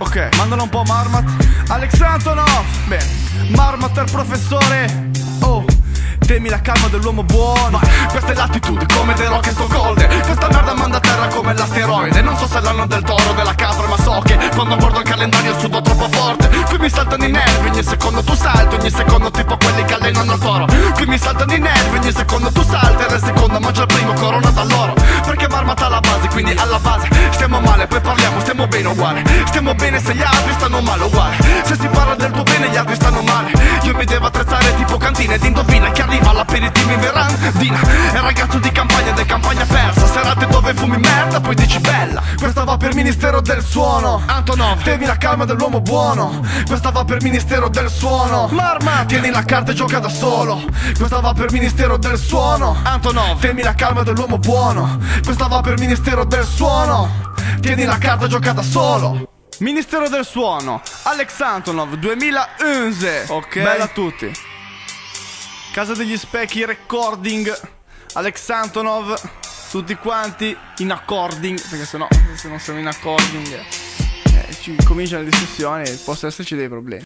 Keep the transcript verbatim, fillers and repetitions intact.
Ok, mandalo un po' Marmat. Alex Antonov. Bene, Marmat è il professore. Oh, temi la calma dell'uomo buono. Questa è l'attitude come The Rock e Stone Cold. Questa merda manda a terra come l'asteroide. Non so se è l'anno del toro o della capra, ma so che quando guardo il calendario sudo troppo forte. Qui mi saltano i nervi, ogni secondo tu salti, ogni secondo tipo quelli che allenano il toro. Qui mi saltano i nervi, ogni secondo tu salti, e nel secondo mangia il primo corona dall'oro. Perché Marmat alla base, quindi alla base stiamo male, poi parliamo, stiamo bene uguale. Stiamo bene se gli altri stanno male uguale. Se si parla del tuo bene gli altri stanno male. Io mi devo attrezzare tipo cantina ed indovina che arriva all'aperitivo in verandina. È il ragazzo di campagna ed è campagna persa. Serate dove fumi merda, poi dici bella. Questa va per Ministero del Suono. Antonov, temi la calma dell'uomo buono. Questa va per Ministero del Suono. Marmat, tieni la carta e gioca da solo. Questa va per Ministero del Suono. Antonov, temi la calma dell'uomo buono. Questa va per Ministero del Suono. Tieni la carta e gioca da solo. Ministero del Suono, Alex Antonov duemilaundici. Ok. Bella a tutti. Casa degli Specchi Recording, Alex Antonov, tutti quanti in according, perché sennò se non siamo in according eh, ci cominciano le discussioni e possono esserci dei problemi.